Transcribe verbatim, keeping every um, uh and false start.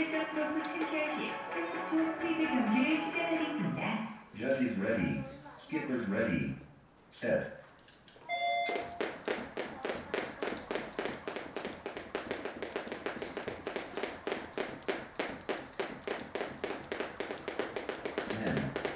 점 프로프 챔피언십 삼십 초 스피드 경기를 시작하겠습니다. Judges ready. Skippers ready. Set. ten.